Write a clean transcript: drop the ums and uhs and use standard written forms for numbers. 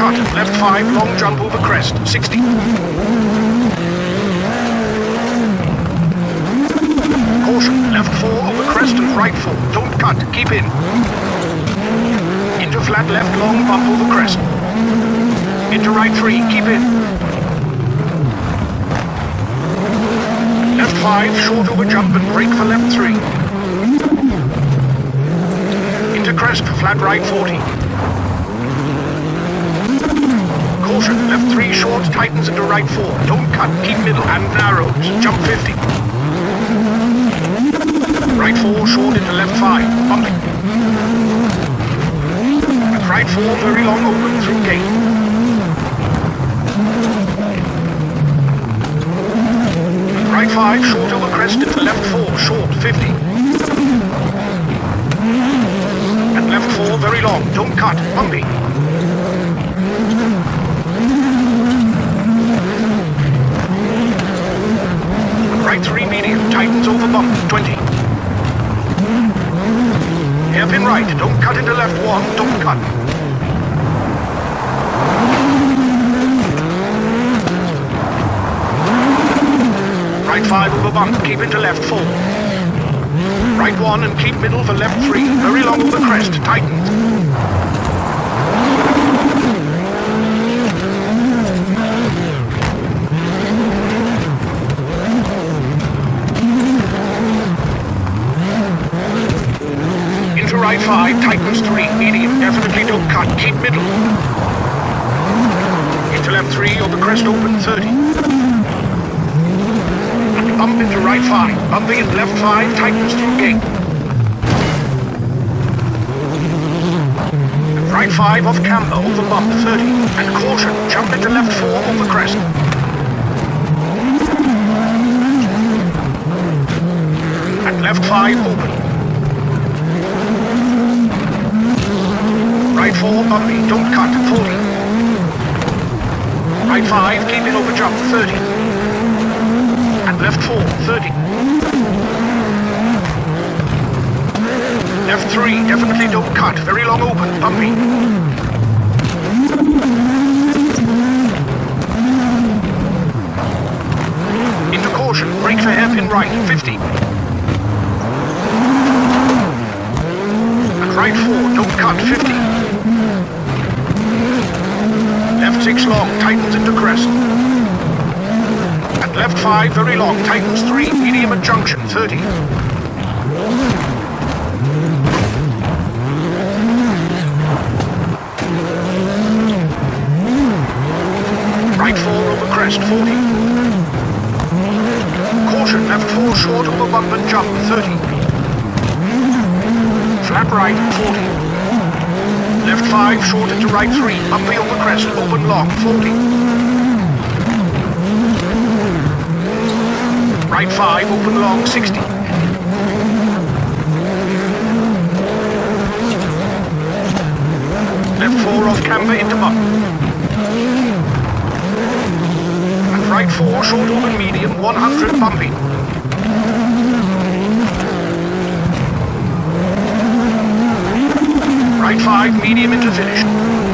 cut. Left 5, long jump over crest, 60. Caution, left 4 over crest and right 4. Don't cut, keep in. Into flat left, long bump over crest. Into right 3, keep in. Left 5, short over jump and brake for left 3. Into crest, flat right 40. Caution, left 3 short, tightens into right 4. Don't cut, keep middle and narrows. Jump 50. Right 4 short into left 5, bumping. With right 4 very long open through gate. With right 5 short over crest into left 4, short 50. And left 4 very long, don't cut, bumpy. Right 3 medium, tightens over bump, 20. Hairpin right, don't cut into left 1, don't cut. Right 5 over bump, keep into left 4. Right 1 and keep middle for left 3, very long over crest, tightens. Right 5, tightens 3, medium, definitely don't cut, keep middle. Into left 3, over crest open 30. And bump into right 5, bumping into left 5, tightens through gate. And right 5 off camber, over bump 30. And caution, jump into left 4, over crest. And left 5 open. Right 4, bumpy, don't cut, 40. Right 5, keep in over jump, 30. And left 4, 30. Left 3, definitely don't cut, very long open, bumpy. Into caution, brake for hairpin right, 50. And right 4, don't cut, 50. Left 6 long, tightens into crest. And left 5 very long, tightens 3, medium at junction, 30. Right 4 over crest, 40. Caution, left 4 short over bump and jump, 30. Flat right, 40. Left 5, short into right 3, bumpy over crest, open long, 40. Right 5, open long, 60. Left 4 off camber into bump. And right 4, short open medium, 100 bumpy. Right 5, medium into finish.